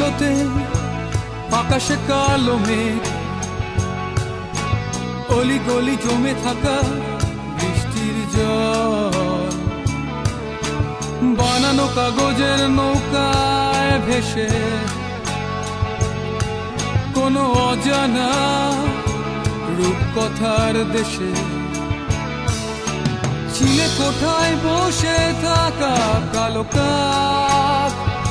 ধুলোতে আকাশে কালো মেঘ, অলি গলি জমে থাকা বৃষ্টির জল, বানানো কাগজের নৌকায় ভেসে কোনো অজানা রূপকথার দেশে। চিলে কোঠায় বসে থাকা কালো কাক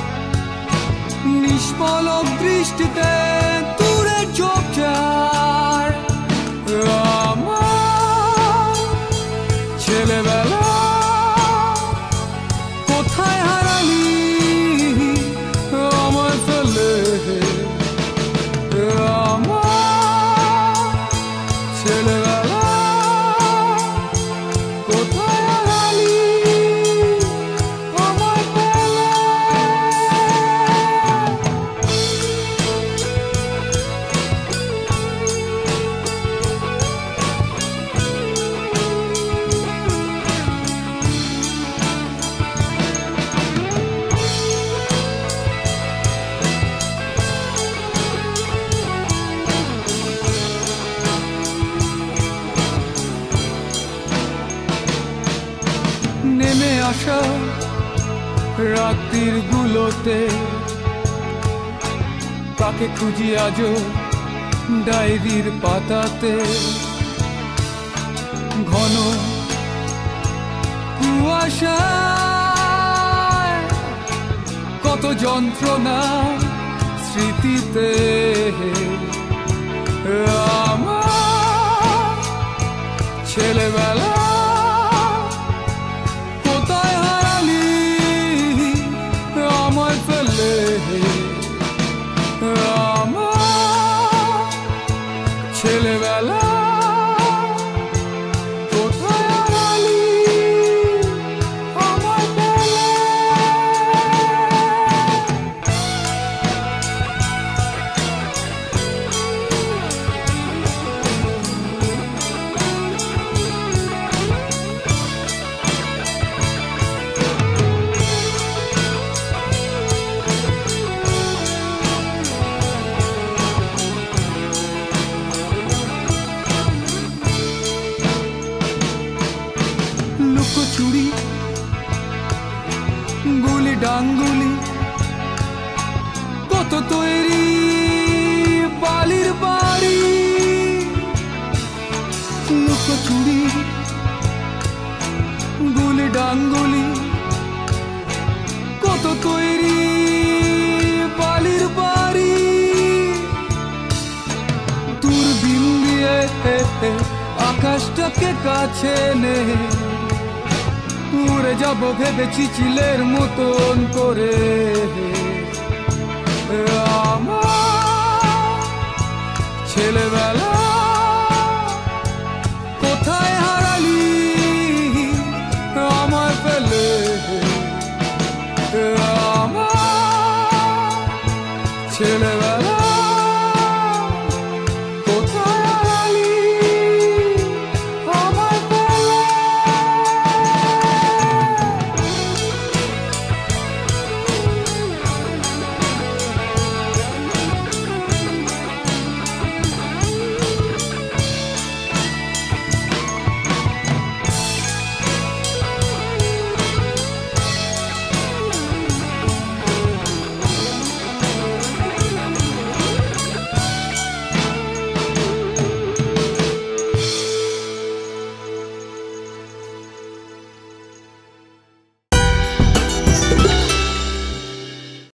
নিষ্পলক দৃষ্টিতে দূরে ঝোপঝাড়। আমার ছেলেবেলা কোথায় হারালি আমার ফেলে, আমার ছেলেবেলা কোথায় হারালি আমার ফেলে। নেমে আসা রাত্রির গুলোতে কাকে খুঁজি আজো ডায়েরির পাতাতে। ঘন কুয়াশায় কত যন্ত্রণা স্মৃতিতে। আমার ছেলেবেলা কোথায় হারালি আমার ফেলে, আমার ছেলেবেলা কোথায় হারালি আমার ফেলে। লুকোচুরি গুলি ডাঙ্গুলি কত তৈরি বালির বাড়ি। লুকোচুরি গুলি ডাঙ্গুলি কত তৈরি বালির বাড়ি। দূরবীন দিয়ে আকাশটাকে কাছে নে উড়ে যাব ভেবেছি চিলের মতন করে। আমার ছেলেবেলা